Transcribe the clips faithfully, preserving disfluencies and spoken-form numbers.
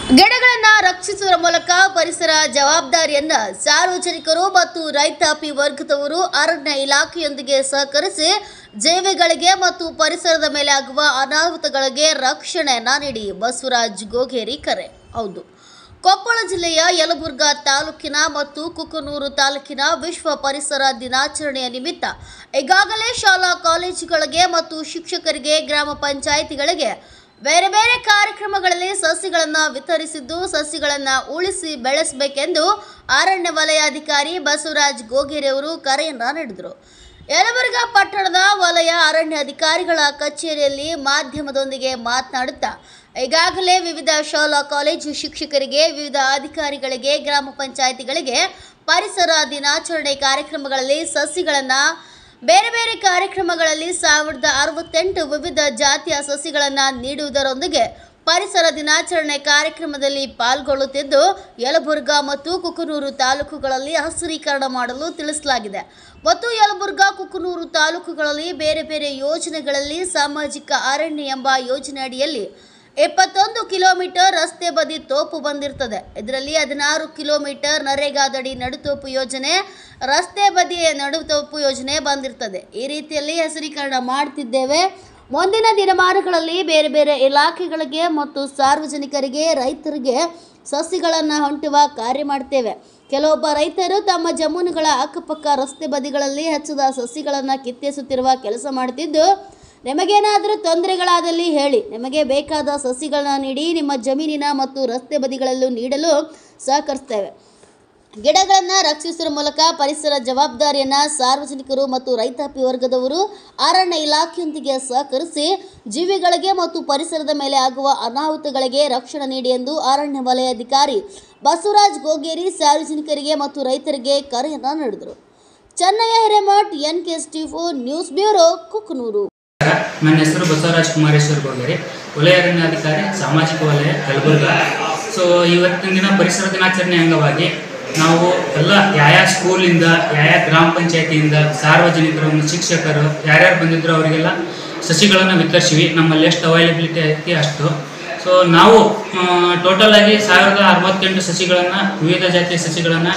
ಗಿಡಗಳನ್ನು ರಕ್ಷಿಸುವ ಮೂಲಕ ಪರಿಸರ ಜವಾಬ್ದಾರಿಯನ್ನ ಸಾರ್ವಜನಿಕರು ಮತ್ತು ರೈತಾಪಿ ವರ್ಗದವರು ಅರಣ್ಯ ಇಲಾಖೆಯೊಂದಿಗೆ ಸಹಕರಿಸಿ ಜೀವಿಗಳಿಗೆ ಮತ್ತು ಪರಿಸರದ ಮೇಲೆ ಆಗುವ ಅನಾಹುತಗಳಿಗೆ ರಕ್ಷಣೆಯನ್ನ ನೀಡಿ ಬಸವರಾಜ್ ಗೋಗೇರಿ ಕರೆ. ಹೌದು, ಕೊಪ್ಪಳ ಜಿಲ್ಲೆಯ ಯಲಬುರ್ಗಾ ತಾಲೂಕಿನ ಮತ್ತು ಕುಕನೂರು ತಾಲೂಕಿನ ವಿಶ್ವ ಪರಿಸರ ದಿನಾಚರಣೆಯ ನಿಮಿತ್ತ ಈಗಾಗಲೇ ಶಾಲಾ ಕಾಲೇಜುಗಳಿಗೆ ಮತ್ತು ಶಿಕ್ಷಕರಿಗೆ, ಗ್ರಾಮ ಪಂಚಾಯಿತಿಗಳಿಗೆ ಬೇರೆ ಬೇರೆ ಕಾರ್ಯಕ್ರಮಗಳಲ್ಲಿ ಸಸಿಗಳನ್ನು ವಿತರಿಸಿದ್ದು, ಸಸಿಗಳನ್ನು ಉಳಿಸಿ ಬೆಳೆಸಬೇಕೆಂದು ಅರಣ್ಯ ವಲಯಾಧಿಕಾರಿ ಬಸವರಾಜ್ ಗೋಗೇರಿ ಅವರು ಕರೆಯನ್ನ ನೀಡಿದರು. ಯಲಬುರ್ಗಾ ಪಟ್ಟಣದ ವಲಯ ಅರಣ್ಯ ಅಧಿಕಾರಿಗಳ ಕಚೇರಿಯಲ್ಲಿ ಮಾಧ್ಯಮದೊಂದಿಗೆ ಮಾತನಾಡುತ್ತಾ ಈಗಾಗಲೇ ವಿವಿಧ ಶಾಲಾ ಕಾಲೇಜು ಶಿಕ್ಷಕರಿಗೆ, ವಿವಿಧ ಅಧಿಕಾರಿಗಳಿಗೆ, ಗ್ರಾಮ ಪಂಚಾಯಿತಿಗಳಿಗೆ ಪರಿಸರ ದಿನಾಚರಣೆ ಕಾರ್ಯಕ್ರಮಗಳಲ್ಲಿ ಸಸಿಗಳನ್ನು ಬೇರೆ ಬೇರೆ ಕಾರ್ಯಕ್ರಮಗಳಲ್ಲಿ ಸಾವಿರದ ಅರವತ್ತೆಂಟು ವಿವಿಧ ಜಾತಿಯ ಸಸಿಗಳನ್ನು ನೀಡುವುದರೊಂದಿಗೆ ಪರಿಸರ ದಿನಾಚರಣೆ ಕಾರ್ಯಕ್ರಮದಲ್ಲಿ ಪಾಲ್ಗೊಳ್ಳುತ್ತಿದ್ದು, ಯಲಬುರ್ಗಾ ಮತ್ತು ಕುಕನೂರು ತಾಲೂಕುಗಳಲ್ಲಿ ಹಸಿರೀಕರಣ ಮಾಡಲು ತಿಳಿಸಲಾಗಿದೆ. ಮತ್ತು ಯಲಬುರ್ಗಾ, ಕುಕನೂರು ತಾಲೂಕುಗಳಲ್ಲಿ ಬೇರೆ ಬೇರೆ ಯೋಜನೆಗಳಲ್ಲಿ ಸಾಮಾಜಿಕ ಅರಣ್ಯ ಎಂಬ ಯೋಜನೆ ಅಡಿಯಲ್ಲಿ ಇಪ್ಪತ್ತೊಂದು ಕಿಲೋಮೀಟರ್ ರಸ್ತೆ ಬದಿ ತೋಪು ಬಂದಿರ್ತದೆ. ಇದರಲ್ಲಿ ಹದಿನಾರು ಕಿಲೋಮೀಟರ್ ನರೇಗಾದಡಿ ನಡುತೋಪು ಯೋಜನೆ, ರಸ್ತೆ ಬದಿಯ ನಡುತೋಪು ಯೋಜನೆ ಬಂದಿರ್ತದೆ. ಈ ರೀತಿಯಲ್ಲಿ ಹಸಿರೀಕರಣ ಮಾಡ್ತಿದ್ದೇವೆ. ಮುಂದಿನ ದಿನಮಾನಗಳಲ್ಲಿ ಬೇರೆ ಬೇರೆ ಇಲಾಖೆಗಳಿಗೆ ಮತ್ತು ಸಾರ್ವಜನಿಕರಿಗೆ, ರೈತರಿಗೆ ಸಸಿಗಳನ್ನು ಹೊಂಟುವ ಕಾರ್ಯ ಮಾಡ್ತೇವೆ. ಕೆಲವೊಬ್ಬ ರೈತರು ತಮ್ಮ ಜಮೀನುಗಳ ಅಕ್ಕಪಕ್ಕ ರಸ್ತೆ ಬದಿಗಳಲ್ಲಿ ಹಚ್ಚದ ಸಸಿಗಳನ್ನು ಕಿತ್ತೆಸುತ್ತಿರುವ ಕೆಲಸ ಮಾಡುತ್ತಿದ್ದು, ನಿಮಗೇನಾದರೂ ತೊಂದರೆಗಳಾದಲ್ಲಿ ಹೇಳಿ, ನಿಮಗೆ ಬೇಕಾದ ಸಸಿಗಳನ್ನ ನೀಡಿ ನಿಮ್ಮ ಜಮೀನಿನ ಮತ್ತು ರಸ್ತೆ ಬದಿಗಳಲ್ಲೂ ನೀಡಲು ಸಹಕರಿಸ್ತೇವೆ. ಗಿಡಗಳನ್ನು ರಕ್ಷಿಸುವ ಮೂಲಕ ಪರಿಸರ ಜವಾಬ್ದಾರಿಯನ್ನು ಸಾರ್ವಜನಿಕರು ಮತ್ತು ರೈತಾಪಿ ವರ್ಗದವರು ಅರಣ್ಯ ಇಲಾಖೆಯೊಂದಿಗೆ ಸಹಕರಿಸಿ ಜೀವಿಗಳಿಗೆ ಮತ್ತು ಪರಿಸರದ ಮೇಲೆ ಆಗುವ ಅನಾಹುತಗಳಿಗೆ ರಕ್ಷಣೆ ನೀಡಿ ಎಂದು ಅರಣ್ಯ ವಲಯಾಧಿಕಾರಿ ಬಸವರಾಜ್ ಗೋಗೇರಿ ಸಾರ್ವಜನಿಕರಿಗೆ ಮತ್ತು ರೈತರಿಗೆ ಕರೆಯನ್ನು ನೀಡಿದರು. Chennayya Hiremath, N K S T four news bureau, Kukanur. ನನ್ನ ಹೆಸರು ಬಸವರಾಜ್ ಕುಮಾರೇಶ್ವರ್ ಗೋಗೇರಿ, ವಲಯ ಅರಣ್ಯಾಧಿಕಾರಿ, ಸಾಮಾಜಿಕ ವಲಯ, ಯಲಬುರ್ಗಾ. ಸೊ ಇವತ್ತಿನ ದಿನ ಪರಿಸರ ದಿನಾಚರಣೆ ಅಂಗವಾಗಿ ನಾವು ಎಲ್ಲ ಯಾವ ಸ್ಕೂಲಿಂದ, ಯಾವ ಗ್ರಾಮ ಪಂಚಾಯತಿಯಿಂದ ಸಾರ್ವಜನಿಕರು, ಶಿಕ್ಷಕರು ಯಾರ್ಯಾರು ಬಂದಿದ್ರು ಅವರಿಗೆಲ್ಲ ಸಸಿಗಳನ್ನು ವಿತರಿಸಿವಿ. ನಮ್ಮಲ್ಲಿ ಎಷ್ಟು ಅವೈಲಬಿಲಿಟಿ ಐತಿ ಅಷ್ಟು. ಸೊ ನಾವು ಟೋಟಲ್ ಆಗಿ ಸಾವಿರದ ಅರವತ್ತೆಂಟು ಸಸಿಗಳನ್ನು, ವಿವಿಧ ಜಾತಿಯ ಸಸಿಗಳನ್ನು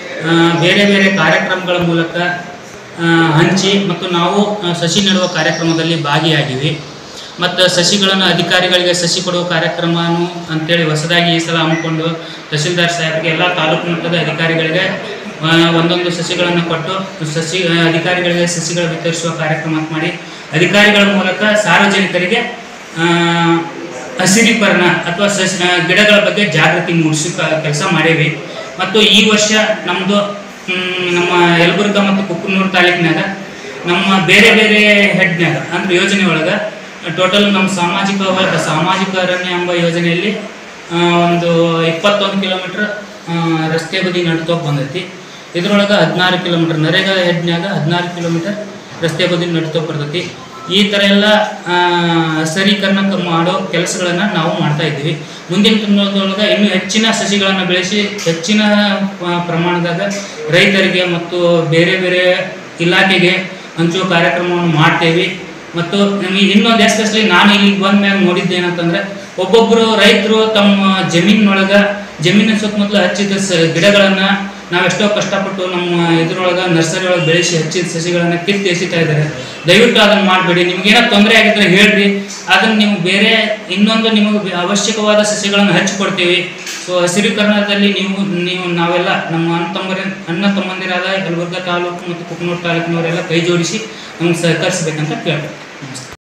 ಬೇರೆ ಬೇರೆ ಕಾರ್ಯಕ್ರಮಗಳ ಮೂಲಕ ಹಂಚಿ ಮತ್ತು ನಾವು ಸಸಿ ನೆಡುವ ಕಾರ್ಯಕ್ರಮದಲ್ಲಿ ಭಾಗಿಯಾಗಿವಿ. ಮತ್ತು ಸಸಿಗಳನ್ನು ಅಧಿಕಾರಿಗಳಿಗೆ ಸಸಿ ಕೊಡುವ ಕಾರ್ಯಕ್ರಮನು ಅಂತೇಳಿ ಹೊಸದಾಗಿ ಈ ಸಲ ಹಮ್ಮಿಕೊಂಡು ತಹಸೀಲ್ದಾರ್ ಸಾಹೇಬರಿಗೆ, ಎಲ್ಲ ತಾಲೂಕು ಮಟ್ಟದ ಅಧಿಕಾರಿಗಳಿಗೆ ಒಂದೊಂದು ಸಸಿಗಳನ್ನು ಕೊಟ್ಟು ಸಸಿ ಅಧಿಕಾರಿಗಳಿಗೆ ಸಸಿಗಳು ವಿತರಿಸುವ ಕಾರ್ಯಕ್ರಮ ಮಾಡಿ ಅಧಿಕಾರಿಗಳ ಮೂಲಕ ಸಾರ್ವಜನಿಕರಿಗೆ ಹಸಿರೀಕರಣ ಅಥವಾ ಸಸಿ ಗಿಡಗಳ ಬಗ್ಗೆ ಜಾಗೃತಿ ಮೂಡಿಸಿ ಕೆಲಸ ಮಾಡೇವಿ. ಮತ್ತು ಈ ವರ್ಷ ನಮ್ಮದು ನಮ್ಮ ಯಲಬುರ್ಗಾ ಮತ್ತು ಕುಕನೂರು ತಾಲೂಕಿನಾಗ ನಮ್ಮ ಬೇರೆ ಬೇರೆ ಹೆಡ್ನಾಗ ಅಂದ್ರೆ ಯೋಜನೆ ಒಳಗೆ ಟೋಟಲ್ ನಮ್ಮ ಸಾಮಾಜಿಕ ಸಾಮಾಜಿಕ ಅರಣ್ಯ ಎಂಬ ಯೋಜನೆಯಲ್ಲಿ ಒಂದು ಇಪ್ಪತ್ತೊಂದು ಕಿಲೋಮೀಟ್ರ್ ರಸ್ತೆ ಬದಿ ನಡುತ್ತೋಗಿ ಬಂದೈತಿ. ಇದರೊಳಗೆ ಹದಿನಾರು ಕಿಲೋಮೀಟ್ರ್ ನರೇಗಾ ಹೆಡ್ನಾಗ ಹದಿನಾರು ಕಿಲೋಮೀಟರ್ ರಸ್ತೆ ಬದಿ ನಡುತ್ತೋಗಿ ಬರ್ತೈತಿ. ಈ ಥರ ಎಲ್ಲ ಹಸಿರೀಕರಣ ಮಾಡೋ ಕೆಲಸಗಳನ್ನು ನಾವು ಮಾಡ್ತಾ ಇದ್ದೀವಿ. ಮುಂದಿನ ದಿನದೊಳಗೆ ಇನ್ನೂ ಹೆಚ್ಚಿನ ಸಸಿಗಳನ್ನು ಬೆಳೆಸಿ ಹೆಚ್ಚಿನ ಪ್ರಮಾಣದಾಗ ರೈತರಿಗೆ ಮತ್ತು ಬೇರೆ ಬೇರೆ ಇಲಾಖೆಗೆ ಹಂಚುವ ಕಾರ್ಯಕ್ರಮವನ್ನು ಮಾಡ್ತೇವೆ. ಮತ್ತು ನಮಗೆ ಇನ್ನೊಂದು ಎಸ್ಪೆಷಲಿ ನಾನು ಇಲ್ಲಿಗೆ ಬಂದ ಮ್ಯಾಗ ನೋಡಿದ್ದೇನಂತಂದ್ರೆ, ಒಬ್ಬೊಬ್ಬರು ರೈತರು ತಮ್ಮ ಜಮೀನೊಳಗೆ ಜಮೀನಿನ ಸುತ್ತಮುತ್ತಲು ಹಚ್ಚಿದ ಸ ಗಿಡಗಳನ್ನು ನಾವೆಷ್ಟೋ ಕಷ್ಟಪಟ್ಟು ನಮ್ಮ ಇದ್ರೊಳಗೆ ನರ್ಸರಿ ಒಳಗೆ ಬೆಳೆಸಿ ಹಚ್ಚಿದ ಸಸಿಗಳನ್ನು ಕಿತ್ತು ಎಸಿತಾ ಇದ್ದಾರೆ. ದಯವಿಟ್ಟು ಅದನ್ನು ಮಾಡಬೇಡಿ. ನಿಮ್ಗೇನೋ ತೊಂದರೆ ಆಗಿದ್ರೆ ಹೇಳ್ರಿ, ಅದನ್ನು ನೀವು ಬೇರೆ ಇನ್ನೊಂದು ನಿಮಗೆ ಅವಶ್ಯಕವಾದ ಸಸಿಗಳನ್ನು ಹಚ್ಚಿಕೊಡ್ತೀವಿ. ಸೊ ಹಸಿರೀಕರಣದಲ್ಲಿ ನೀವು ನೀವು ನಾವೆಲ್ಲ ನಮ್ಮ ಅಣ್ಣ ತಮ್ಮರ ಅಣ್ಣ ತಮ್ಮಂದಿರಾದ ಯಲಬುರ್ಗಾ ತಾಲೂಕು ಮತ್ತು ಕುಕನೂರು ತಾಲೂಕಿನವರೆಲ್ಲ ಕೈ ಜೋಡಿಸಿ ನಮ್ಗೆ ಸಹಕರಿಸಬೇಕಂತ ಕೇಳ್ತಾರೆ. ನಮಸ್ತೆ.